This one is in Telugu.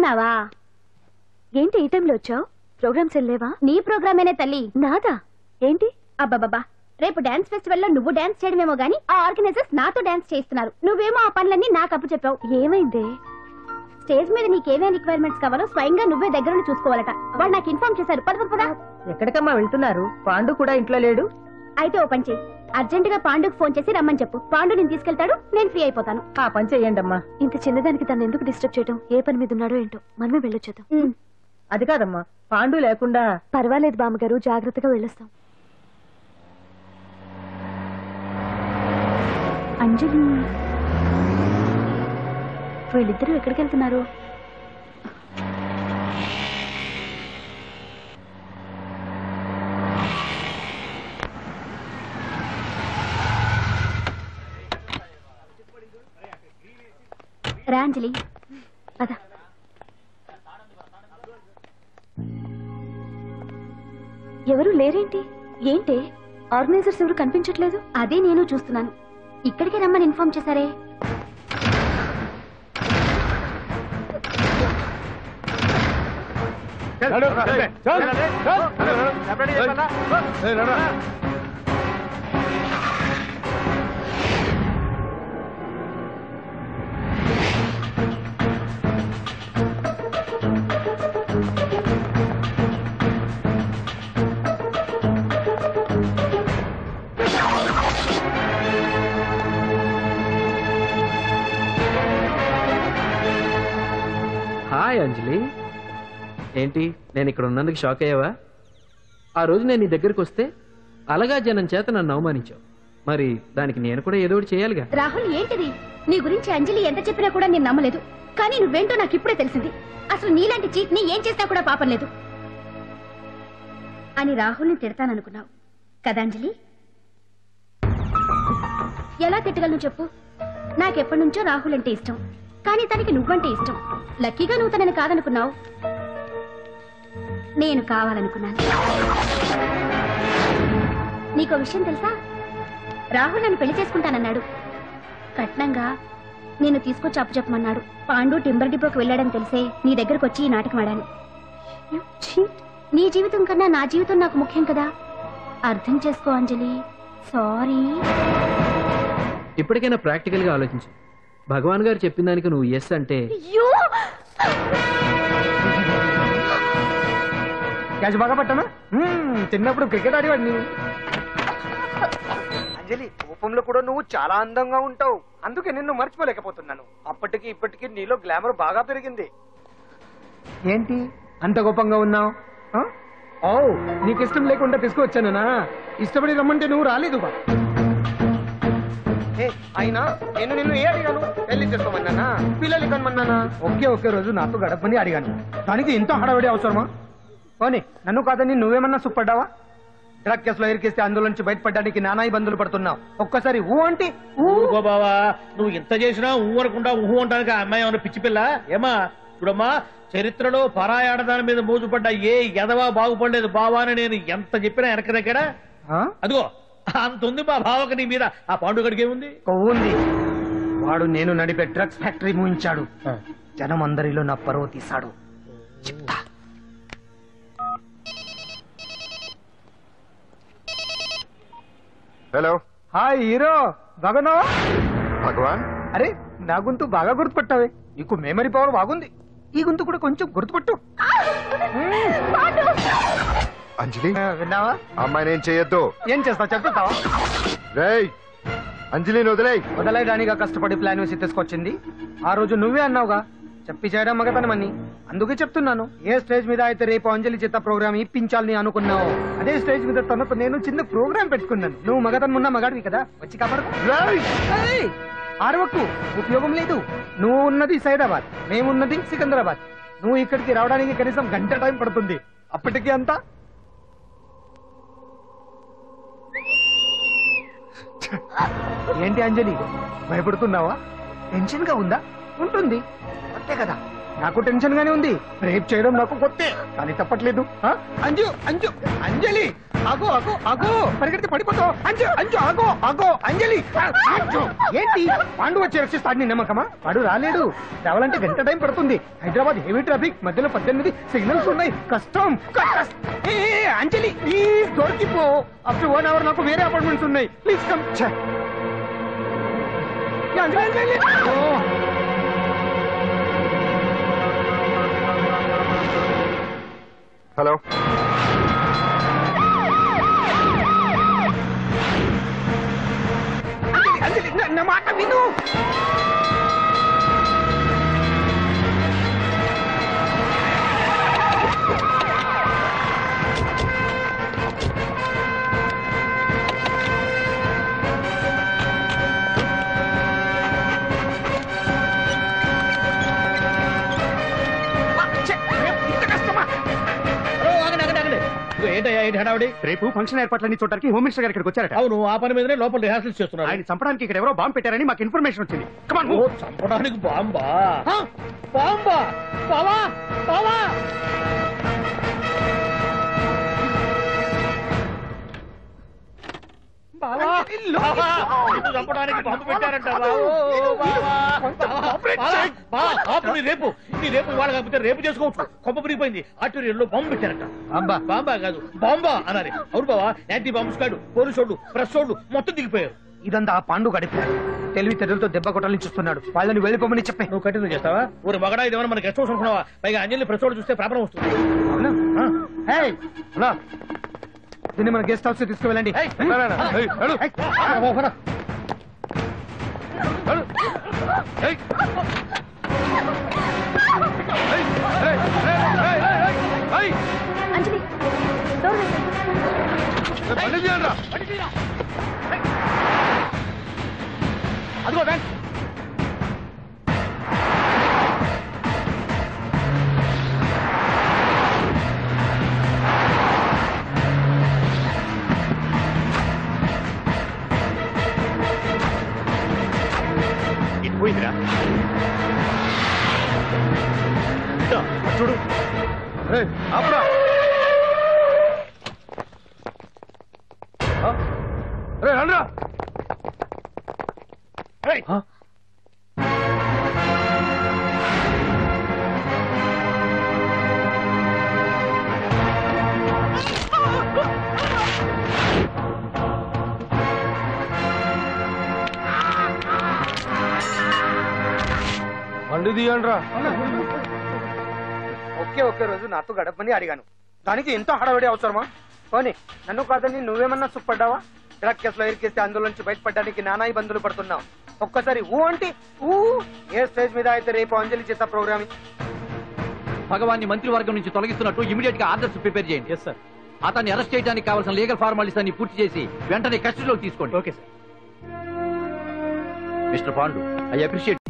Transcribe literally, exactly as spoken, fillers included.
పడుకున్నావా? ఏంటి ఈ టైంలో వచ్చావు? ప్రోగ్రామ్స్ వెళ్ళేవా? నీ ప్రోగ్రామేనే తల్లి. నాదా? ఏంటి? అబ్బాబాబా, రేపు డాన్స్ ఫెస్టివల్ లో నువ్వు డాన్స్ చేయడమేమో గానీ ఆ ఆర్గనైజర్స్ నాతో డాన్స్ చేస్తున్నారు. నువ్వేమో ఆ పనులన్నీ నాకు అప్పు చెప్పావు. ఏమైంది? స్టేజ్ మీద నీకేమేం రిక్వైర్మెంట్స్ కావాలో స్వయంగా నువ్వే దగ్గర చూసుకోవాలట. వాళ్ళు నాకు ఇన్ఫార్మ్ చేశారు. పద పద. ఎక్కడికమ్మా వెళ్తున్నారు? పాండు కూడా ఇంట్లో లేడు. అయితే ఓ పని చెయ్యి, అర్జెంట్ గా పాండుకు ఫోన్ చేసి రమ్మని చెప్పు. పాండు నేను తీసుకెళ్తాడు, నేను ఫ్రీ అయిపోతాను. ఆ పని చెయ్యండి అమ్మా. ఇంత చిన్నదానికి తను ఎందుకు డిస్టర్బ్ చేయడం? ఏ పని మీద ఉన్నాడో ఏంటో, మనమే వెళ్ళొచ్చేద్దాం. అది కాదమ్మా, పాండు లేకుండా. పర్వాలేదు బామ్మగారు, జాగ్రత్తగా వెళ్ళొస్తాం. అంజలి, వీళ్ళిద్దరూ ఎక్కడికి వెళ్తున్నారు? రా అంజలి, అదా. ఎవరు లేరేంటి? ఏంటి ఆర్గనైజర్స్ ఎవరు కనిపించట్లేదు? అదే నేను చూస్తున్నాను. ఇక్కడికే రమ్మని ఇన్ఫార్మ్ చేశారే. హాయ్ అంజలి, ఏంటి నేను ఇక్కడ ఉన్నందుకు షాక్ అయ్యావా? ఆ రోజు నేను నీ దగ్గరకు వస్తే అలగా జనం చేత నన్ను అవమానించావు. మరి దానికి నేను కూడా ఏదో ఒకటి చేయాలిగా. రాహుల్, ఏంటిది? నీ గురించి అంజలి ఎంత చెప్పినా కూడా నేను నమ్మలేదు. కానీ నువ్వేంటో నాకు ఇప్పుడే తెలిసింది. అసలు నీలాంటి చీట్ ని ఏం చేసినా కూడా పాపం లేదు అని రాహుల్ని తిడతాననుకున్నావు కదా అంజలి? ఎలా తిట్టగలను చెప్పు? నాకెప్పటి నుంచో రాహుల్ అంటే ఇష్టం, కానీ తనకి నువ్వంటే ఇష్టం. లక్కీగా నువ్వు తనని కాదనుకున్నావు, నేను కావాలనుకున్నాను. నీకో విషయం తెలుసా? రాహుల్ నన్ను పెళ్లి చేసుకుంటానన్నాడు. కట్నంగా నేను తీసుకొచ్చి అప్పు చెప్పమన్నాడు. పాండు టింబర్ డిపోకి వెళ్ళాడని తెలిసే నీ దగ్గరకు వచ్చి ఈ నాటకం ఆడాను. నీ జీవితం కన్నా నా జీవితం నాకు ముఖ్యం కదా, అర్థం చేసుకో అంజలి. సారీ. ఇప్పటికైనా ప్రాక్టికల్ గా ఆలోచించు. భగవాన్ గారు చెప్పిన దానికి నువ్వు ఎస్ అంటే క్యాచ్ బాగా పట్టానా? చిన్నప్పుడు క్రికెట్ ఆడేవాడిని. అంజలి, కోపంలో కూడా నువ్వు చాలా అందంగా ఉంటావు, అందుకే నిన్ను మర్చిపోలేకపోతున్నాను. అప్పటికి ఇప్పటికి నీలో గ్లామర్ బాగా పెరిగింది. ఏంటి అంత కోపంగా ఉన్నావు? ఓ, నీకు ఇష్టం లేకుండా తీసుకువచ్చానా? ఇష్టపడి రమ్మంటే నువ్వు రాలేదు. అయినా నేను నిన్ను ఏ అడిగాను? పెళ్లి చేసుకోమన్నానా, పిల్లలు కనమన్నానా? ఒకే ఒకే రోజు నాతో గడపని అడిగాను, దానికి ఇంత హడావిడి అవసరమా? పోనీ నన్ను కాదని నువ్వేమన్నా సుప్పడ్డావా? డ్రగ్ కేసులో ఇరికిస్తే అందులో నుంచి బయటపడడానికి నానా ఇబ్బందులు పడుతున్నావు. ఒక్కసారి ఊ అంటే ఊరుకో బావా, నువ్వు ఎంత చేసినా ఊ అనకుండా ఊహు అంటానికి ఆ అమ్మాయి ఏమన్నా పిచ్చి పిల్ల? ఏమా చూడమ్మా, చరిత్రలో పరాయాడదాని మీద మోజుపడ్డ ఏ ఎదవా బాగుపడలేదు బావా అని నేను ఎంత చెప్పినా వెనక దగ్గర. అదిగో అంత ఉంది మా బావకు నీ మీద. ఆ పాండుగడికి ఏముంది? ఉంది. వాడు నేను నడిపే డ్రగ్స్ ఫ్యాక్టరీ మూయించాడు. జనం అందరిలో నా పరువు తీశాడు. చెప్తా. హలో. హాయ్ హీరో, బాగున్నావా? భగవాన్, అరే నా గొంతు బాగా గుర్తుపట్టావే. నీకు మెమరీ పవర్ బాగుంది. ఈ గొంతు కూడా కొంచెం గుర్తుపట్టు. అంజలి, విన్నావా? అమ్మాయి నేను చేయొద్దు. ఏం చేస్తావు చెప్తావా? రేయ్, అంజలిని వదిలేయ్. వదలయడానిగా కష్టపడి ప్లాన్ వేసి తీసుకొచ్చింది. ఆ రోజు నువ్వే అన్నావుగా చెప్పి చేయడం మగతనమని. అందుకే చెప్తున్నాను. ఏ స్టేజ్ మీద అయితే రేపు అంజలి చేత ప్రోగ్రామ్ ఇప్పించాలని అనుకున్నావు, అదే స్టేజ్ మీద తనకు నేను చిన్న ప్రోగ్రామ్ పెట్టుకున్నాను. నువ్వు మగతనం ఉన్న మగాడివి కదా, వచ్చి కాపాడు. ఆరవకు, ఉపయోగం లేదు. నువ్వు ఉన్నది సైదాబాద్, మేమున్నది సికింద్రాబాద్. నువ్వు ఇక్కడికి రావడానికి కనీసం గంట టైం పడుతుంది. అప్పటికి అంతా ఏంటి అంజలి, భయపడుతున్నావా? టెన్షన్ గా ఉందా? ఉంటుంది అంతే కదా. నాకు టెన్షన్ గానే ఉంది. రేపు చేయడం నాకు కొత్తే కానీ తప్పట్లేదు. ఆ? అంజు అంజు అంజలి ఆగో ఆగో ఆగో పరిగెడితే పడిపోతావు. అంజు అంజు ఆగో ఆగో అంజలి ఆ, అంజు. ఏంటి పాండు వచ్చి రక్షిస్తాడు నీ నమ్మకమా? వాడు రాలేడు. రావాలంటే గంట టైం పడుతుంది. హైదరాబాద్ హెవీ ట్రాఫిక్, మధ్యలో పద్దెనిమిది సిగ్నల్స్ ఉన్నాయి. కష్టం కష్టం. ఏ ఏ, అంజలి ప్లీజ్ దొరికిపో. అప్పుడు వన్ అవర్ నాకు వేరే అపార్ట్మెంట్స్ ఉన్నాయి. Please come. అంజలి అంజలి ఓ. హలో అంజలి నా- నా మాట విను. ఛే, ఇంత కష్టమా? హలో, ఆగండి ఆగండి ఆగండి ఇదిగో ఏంటయ్యా ఏంటి హడావుడి? రేపు ఫంక్షన్ ఏర్పాట్లన్నీ చూడడానికి హోమ్ మినిస్టర్ గారు ఇక్కడికి వచ్చారట. అవును, ఆ పని మీదనే లోపల రిహార్సల్స్ చేస్తున్నారు. ఆయన చంపడానికి ఇక్కడ ఎవరో బాంబు పెట్టారని మాకు ఇన్ఫర్మేషన్ వచ్చింది. Come on, oh, move. చంపడానికి బాంబా? హ? బాంబా? బావా బావా బావా అంజలి, look. బావా, నిన్ను చంపడానికి బాంబు పెట్టారంట బావో, బావా. బావా, బావా, ఆపు, నీ రేపు నీ రేపు ఇవాళ కాకపోతే రేపు చేసుకోవచ్చు. కొప్ప పిరిగిపోయింది. ఆర్టీరియల్లో బాంబు పెట్టారంట. బాంబా బాంబా కాదు బాంబా అనాలి. అవును బావా, యాంటీ బాంబు స్క్వాడ్, పోలీసు వాళ్ళు, ప్రెస్ వాళ్ళు మొత్తం దిగిపోయారు. ఇదంతా ఆ పాండు గడిపారు. తెలివి తెరులతో దెబ్బ కొట్టాలని చూస్తున్నాడు. వాళ్ళని వెళ్ళిపోమని చెప్పే. నువ్వు కంటిన్యూ చేస్తావా? ఊరి మగడా ఇదేమన్నా మనకి గెస్ట్ హౌస్ అనుకున్నావా? పైగా అంజలి ప్రెస్ వాళ్ళు చూస్తే ప్రాబ్లం వస్తుంది. అవునా? ఆ? Hey, అలా. దీన్ని మన గెస్ట్ హౌస్ తీసుకువెళ్ళండి. ఏయ్, వెళ్ళరా, ఏయ్, వెళ్ళు. ఏయ్, ఓ, పద. వెళ్ళు. ఏయ్. ఏయ్, ఏయ్, ఏయ్, ఏయ్, ఏయ్, ఏయ్. అంజలి డోర్ వేసేయ్. ఏయ్, బండి తీయండిరా. అదిగో బ్యాంక్. ఇది పోయిందిరా. ఇదో, అటు చూడు. ఏయ్, ఆపురా. ఆ? ఏయ్, రండిరా. ఏయ్. బండి తీయండిరా. ఒకే ఒకే రోజు నాతో గడపని అడిగాను. దానికి ఎంత హడావిడి అవసరమా? పోనీ నన్ను కాదని నువ్వేమన్నా సుప్పడ్డావా? డ్రగ్ కేసులో ఇరికేస్తే అందులో నుంచి బయటపడడానికి నానా ఇబ్బందులు పడుతున్నావు. ఒక్కసారి ఊ అంటే ఊ. ఏ స్టేజ్ మీద అయితే రేపు అంజలి చేత ప్రోగ్రామింగ్. భగవాన్ని మంత్రివర్గం నుంచి తొలగిస్తున్నట్టు ఇమీడియట్ గా ఆర్డర్స్ ప్రిపేర్ చేయండి. Yes sir. అతన్ని అరెస్ట్ చేయడానికి కావాల్సిన లీగల్ ఫార్మాలిటీస్ అన్ని పూర్తి చేసి వెంటనే కస్టడీలోకి తీసుకోండి. Okay sir. Mister Pandu, I appreciate